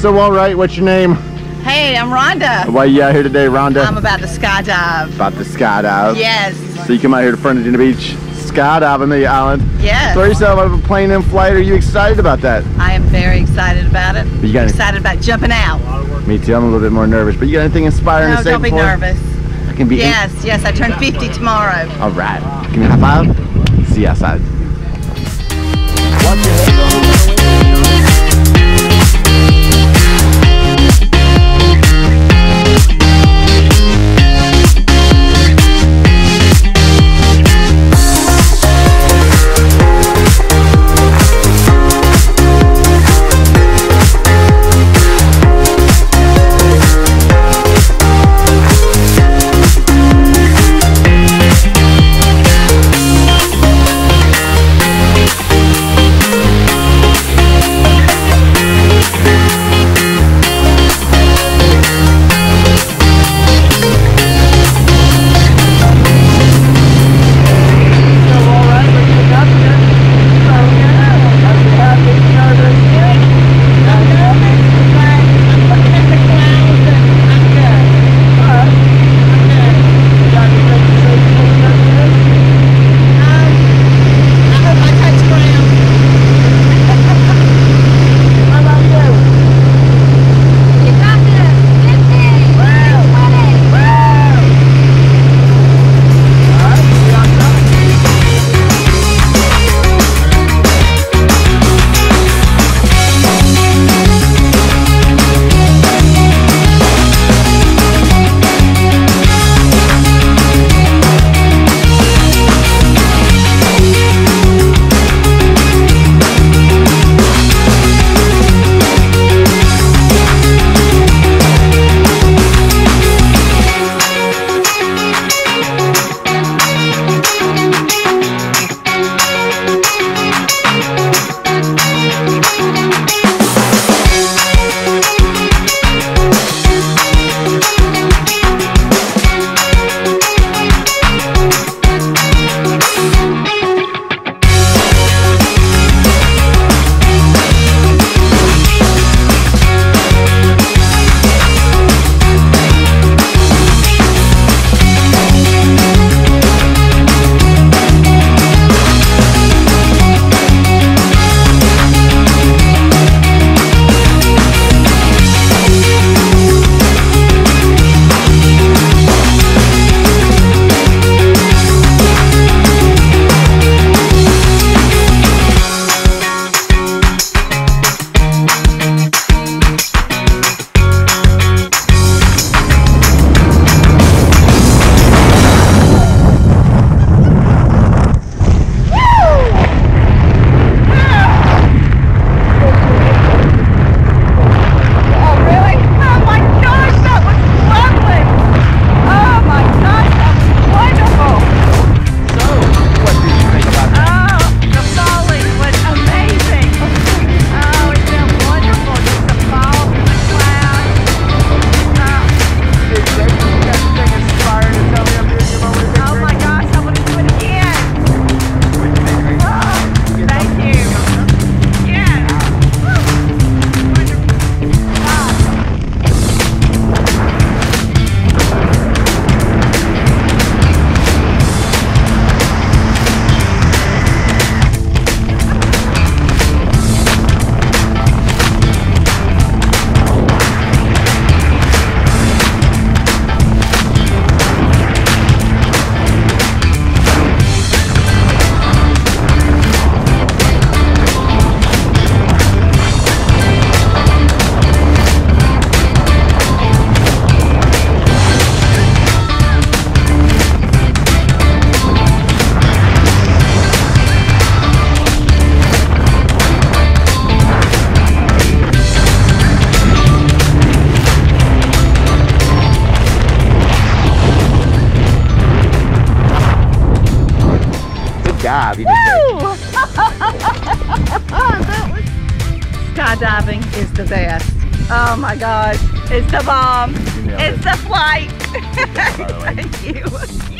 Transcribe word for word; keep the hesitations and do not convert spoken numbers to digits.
So, all right, what's your name? Hey, I'm Rhonda. Why are you out here today, Rhonda? I'm about to skydive. About to skydive? Yes. So you come out here to Fernandina Beach, skydive Amelia Island. Yes. Throw yourself out of a plane in flight. Are you excited about that? I am very excited about it. You got excited about jumping out. Me too. I'm a little bit more nervous. But you got anything inspiring no, to say don't before? be nervous. I can be. Yes, yes. I turn fifty tomorrow. All right. Give me a high five. See you outside. Dive, you Woo! Skydiving is the best. Oh my gosh, it's the bomb. It's the flight. Thank you.